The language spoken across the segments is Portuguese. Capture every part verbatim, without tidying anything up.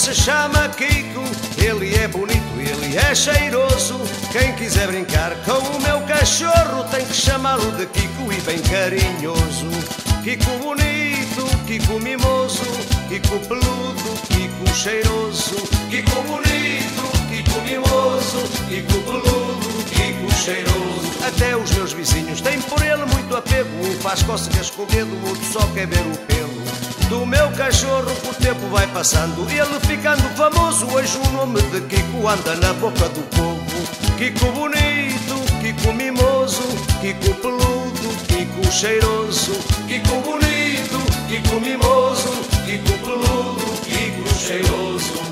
se chama Kiko. Ele é bonito, ele é cheiroso. Quem quiser brincar com o meu cachorro tem que chamá-lo de Kiko e bem carinhoso. Kiko bonito, Kiko mimoso, Kiko peludo, Kiko cheiroso. Kiko bonito, Kiko mimoso, Kiko peludo, Kiko cheiroso. Até os meus vizinhos têm por ele muito apego. Um faz cócegas com o dedo, o outro só quer ver o pelo do meu cachorro. O tempo vai passando, ele ficando famoso. Hoje o nome de Kiko anda na boca do povo. Kiko bonito, Kiko mimoso, Kiko peludo, Kiko cheiroso. Kiko bonito, Kiko mimoso, Kiko peludo, Kiko cheiroso.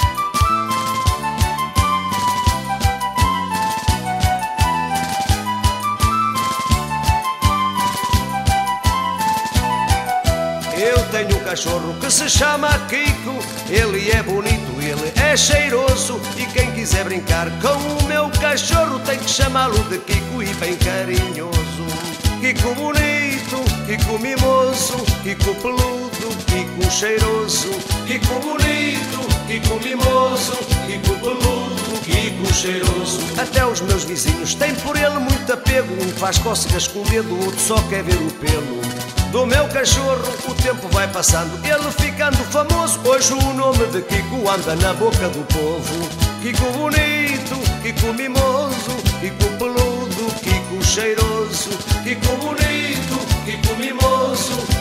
Eu tenho um cachorro que se chama Kiko. Ele é bonito, ele é cheiroso. E quem quiser brincar com o meu cachorro tem que chamá-lo de Kiko e bem carinhoso. Kiko bonito, Kiko mimoso, Kiko peludo, Kiko cheiroso. Kiko bonito, Kiko mimoso, Kiko peludo, Kiko cheiroso. Até os meus vizinhos têm por ele muito apego. Um faz cócegas com o dedo, o outro só quer ver o pelo do meu cachorro. O tempo vai passando, ele ficando famoso. Hoje o nome de Kiko anda na boca do povo. Kiko bonito, Kiko mimoso, Kiko peludo, Kiko cheiroso. Kiko bonito, Kiko mimoso,